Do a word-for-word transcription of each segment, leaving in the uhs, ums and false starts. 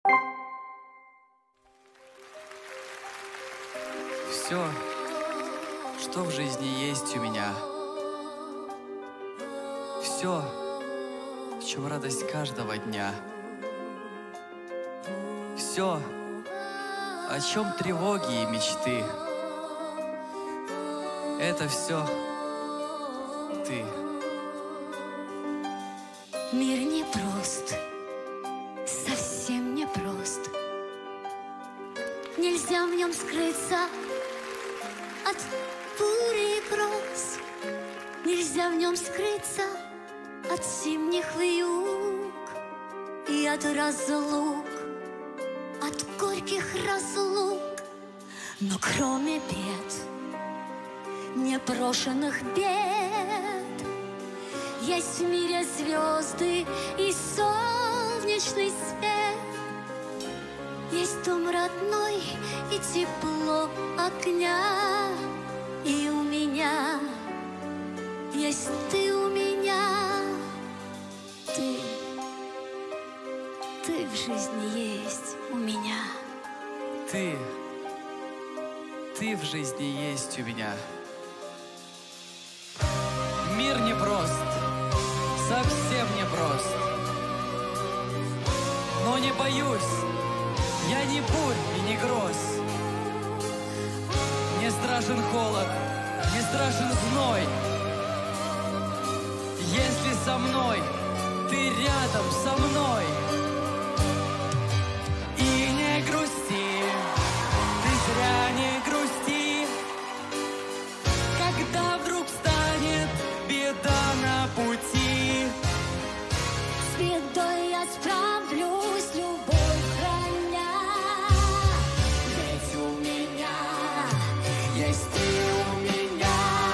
Все, что в жизни есть у меня, все, в чем радость каждого дня, все, о чем тревоги и мечты, это все ты. Мир непрост, совсем непрост. Нельзя в нем скрыться от бури и гроз. Нельзя в нем скрыться от зимних вьюг и от разлук, от горьких разлук. Но кроме бед, непрошенных бед, есть в мире звезды и солнечный свет. Есть дом родной и тепло огня. И у меня есть ты у меня. Ты, ты в жизни есть у меня. Ты, ты в жизни есть у меня. Мир непрост, совсем непрост. Но не боюсь, я не бурь и не гроз. Не страшен холод, не страшен зной. Если со мной, ты рядом со мной. И не грусти, ты зря не грусти, когда вдруг станет беда на пути. С бедой я справлюсь, любовь храня. Ведь у меня есть ты у меня.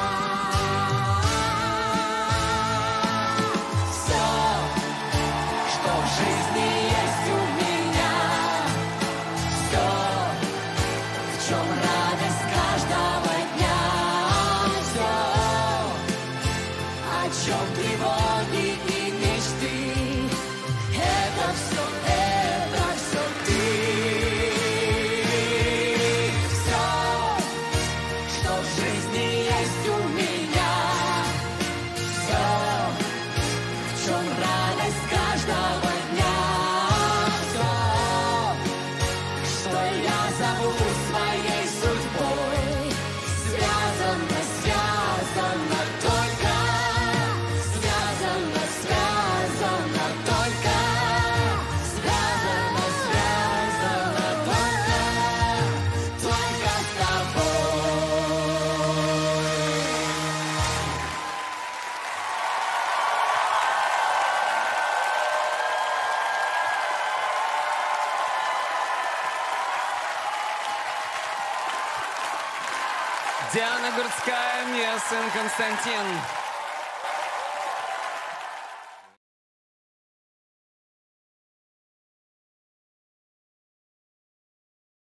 Все, что в жизни есть у меня, все, в чем радость каждого дня, все, о чем тревоги и мечты, это все, это все ты. Все, что в жизни есть у меня, все, в чем радость каждого дня, все, что я зову своей судьбой, связано, связано только, связано, связано только, связано, связано только, только с тобой. Диана Гурцкая, мне сын Константин.